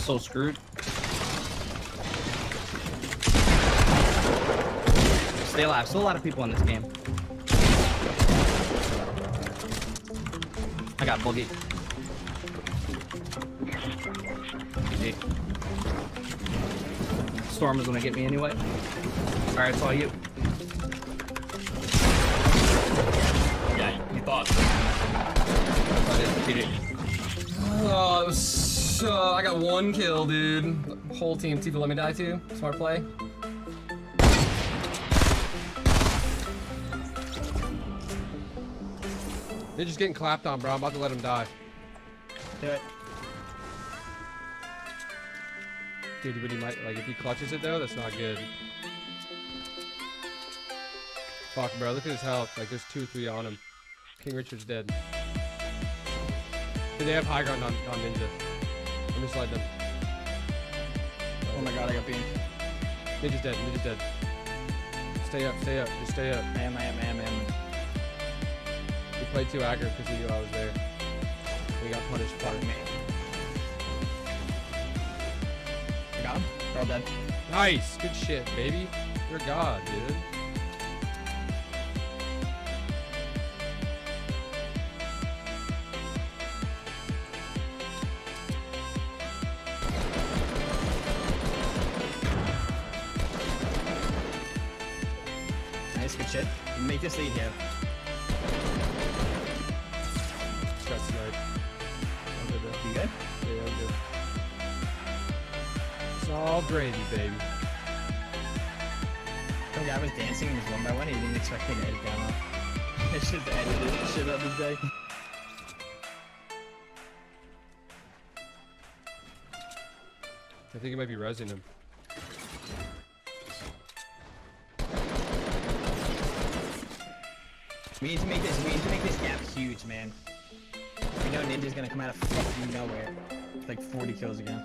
so screwed. Stay alive. Still a lot of people in this game. I got Boogie. GG. Storm is gonna get me anyway. Alright, it's all you. Yeah, you thought. GG. Oh, it was so... I got 1 kill, dude. Whole team. Tifa let me die too. Smart play. They're just getting clapped on, bro. I'm about to let him die. Do it. Dude, but he might, like, if he clutches it though, that's not good. Fuck, bro. Look at his health. Like, there's 2 or 3 on him. King Richard's dead. Dude, they have high ground on Ninja. I'm just letting them. Oh my god, I got beamed. Ninja's dead. Ninja's dead. Stay up. Stay up. Just stay up. I am. He played too aggro because he knew I was there. We got punished for it. I got him. They're all dead. Nice. Good shit, baby. You're God, dude. Nice, good shit. Make this lead here. Got sniped. I'm good, bro. You good? Yeah, I'm good. It's all gravy, baby. Some guy was dancing in his 1x1. He didn't expect me to edit down. I just edited shit on this day. I think he might be rezzing him. We need to make this gap huge, man. We know Ninja's gonna come out of fucking nowhere. It's like 40 kills again.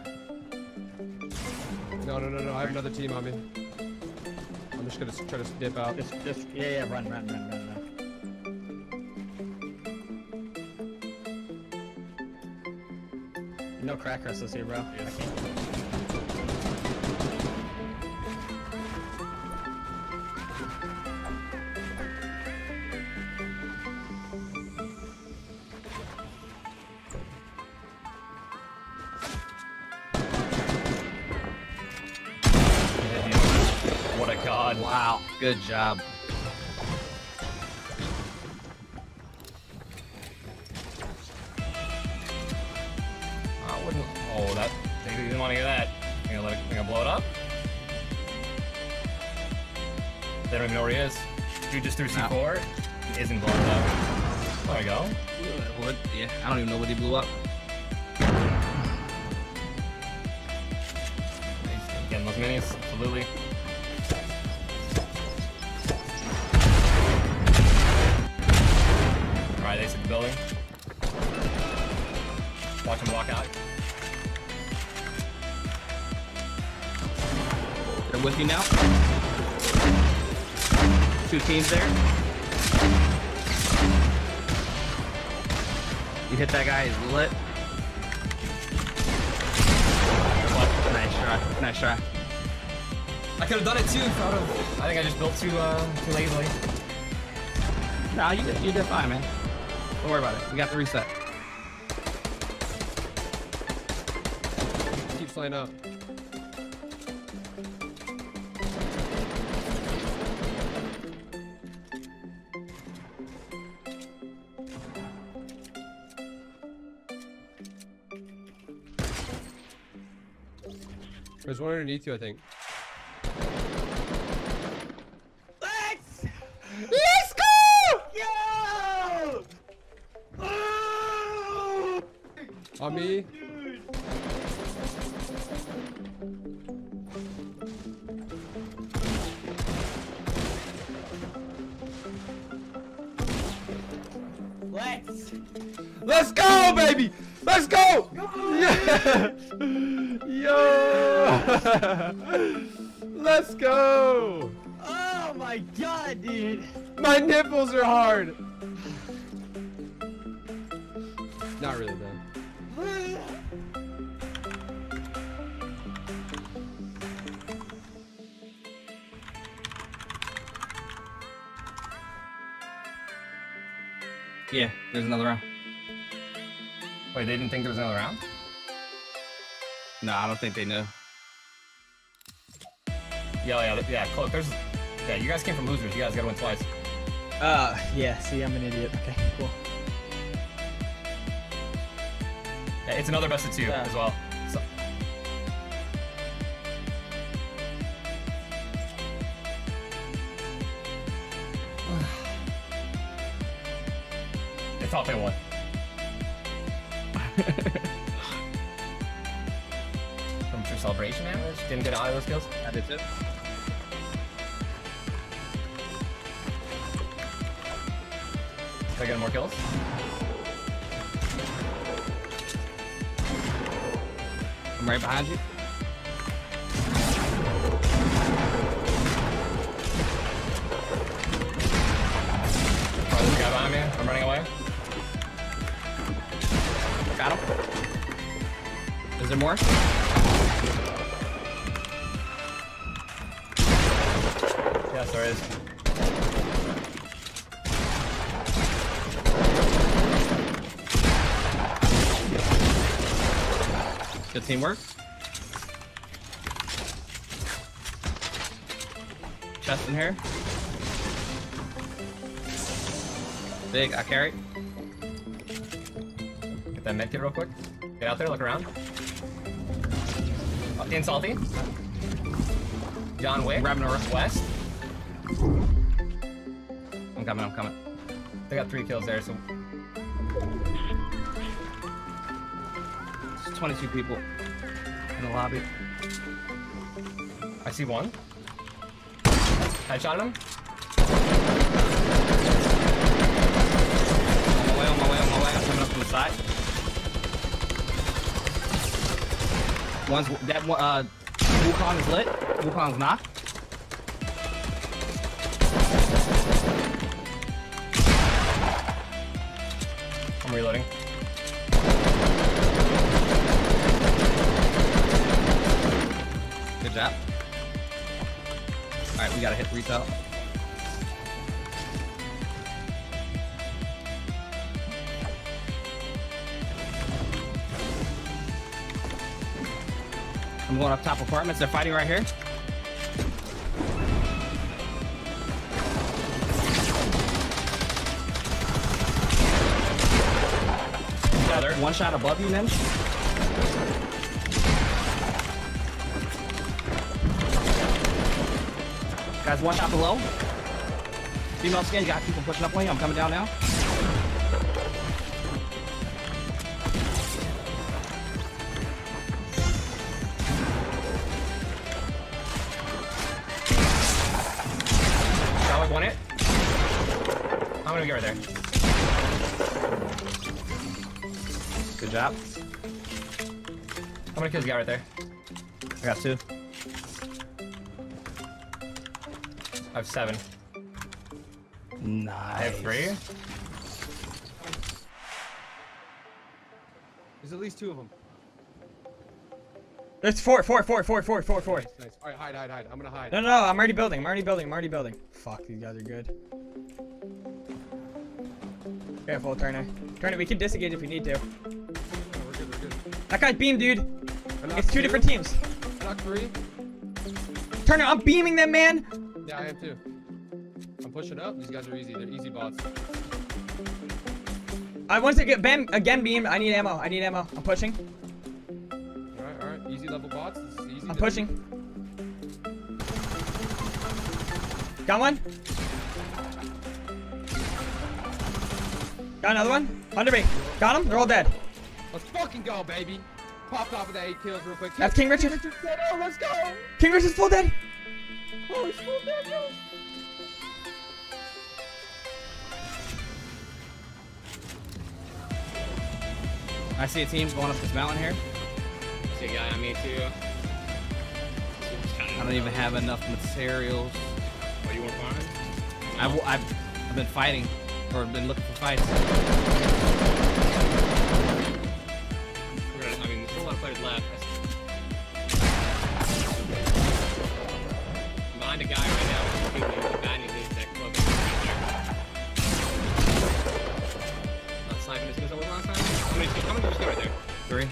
No. I have another team on me. I'm just gonna try to dip out. Yeah, run. No crack wrestlers here, bro. I can't. What a god. Wow, good job. I wouldn't. Oh, that. They didn't want to hear that. You gonna let it? You gonna blow it up? They don't even know where he is. Dude just threw C4. He isn't blowing it up. There we go. What? Yeah, I don't even know what he blew up. He's getting those minis. Absolutely. Alright, they hit the building. Watch him walk out. They're with you now. 2 teams there. You hit that guy, he's lit. Nice try. I could have done it too. I think I just built too lazily. Nah, you did fine, man. Don't worry about it. We got the reset. Keep flying up. There's one underneath you, I think. Let's go! Yo! Oh! On me. Let's go, baby! Let's go! Yeah! Yo! Let's go! Oh my god, dude! My nipples are hard! Not really, though. Yeah, there's another round. Wait, they didn't think there was another round? No, I don't think they know. Yeah, close. Yeah, you guys came from losers. You guys gotta win twice. Yeah, see, I'm an idiot. Okay, cool. Yeah, it's another best of 2 as well. So, they thought they won. From your celebration damage? Didn't get either of those kills? I did too. Did I get more kills? I'm right behind you. Oh, there's a guy behind me. I'm running away. Got him. Is there more? Yes, there is. Good teamwork. Chest in here. Big, I carry. Get that med kit real quick. Get out there, look around. In salty. John Wick. Grabbing a West. I'm coming, I'm coming. They got 3 kills there, so. There's 22 people in the lobby. I see one. Headshot him. On my way, on my way, on my way. I'm coming up from the side. One's that one. Wukong is lit. Wukong's knocked. I'm reloading. Good job. All right, we gotta hit retail. I'm going up top apartments. They're fighting right here. Another. One shot above you, Ninja. Guys, one shot below. Female skin, you got people pushing up on you. I'm coming down now. That was one hit. I'm gonna get right there. Good job. How many kills you got right there? I got 2. I have 7. Nice. I have 3. There's at least 2 of them. There's four. Nice, nice. All right, hide. I'm gonna hide. No, I'm already building. I'm already building. Fuck, these guys are good. Careful, Turner. Turner, we can disengage if we need to. No, we're good. That guy's beamed, dude. I knocked It's 2 different teams. I knocked 3. Turner, I'm beaming them, man. Yeah, I am too. I'm pushing up. These guys are easy. They're easy bots. I want to get Ben again beamed. I need ammo. I'm pushing. All right. Easy level bots. This is easy. I'm pushing. Got one. Got another one. Under me. Got him. They're all dead. Let's fucking go, baby. Popped off with the 8 kills real quick. That's King Richard. Oh, let's go. King Richard's full dead. Oh, he's full dead, yo. I see a team going up this mountain here. See a guy on me too. I don't even have enough materials. Oh, you want to find? I've been fighting, or been looking for fights. I mean, there's still a lot of players left. I'm behind a guy right now. The bad news is that club is right there. How many just go right there? 3.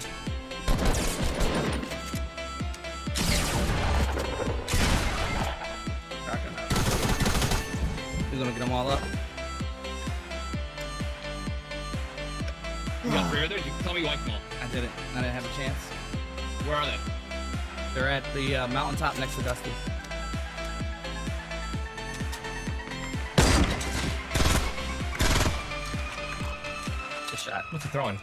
He's gonna get them all up. You got 3 right there? You tell me you like them all. I didn't have a chance. Where are they? They're at the mountaintop next to Dusty. Good shot. What's he throwing?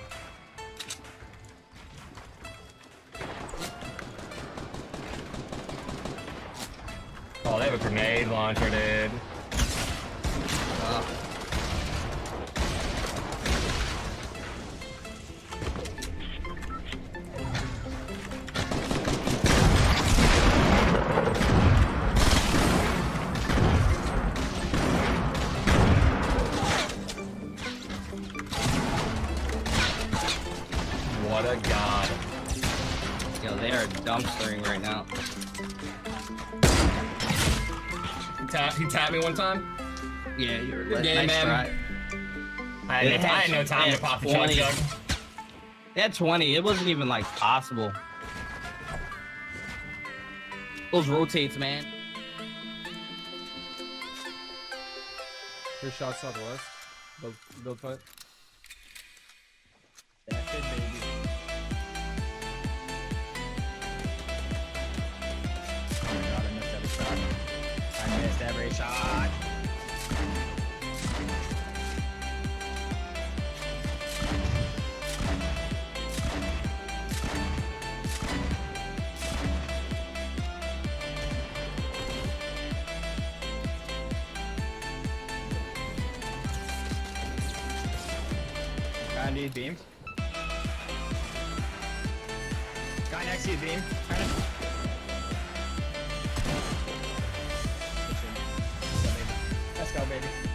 Oh, they have a grenade launcher, dude. What a god. Yo, they are dumpstering right now. He tapped me one time. Yeah, you're Good game, nice man. try. I had no time to pop the 20. shotgun. They had 20. It wasn't even like possible. Those rotates, man. First shot southwest. Build fight. That's it, baby. Oh my god, I missed every shot. I missed every shot. Guy needs beam. Guy next to you, beam. Let's go, baby.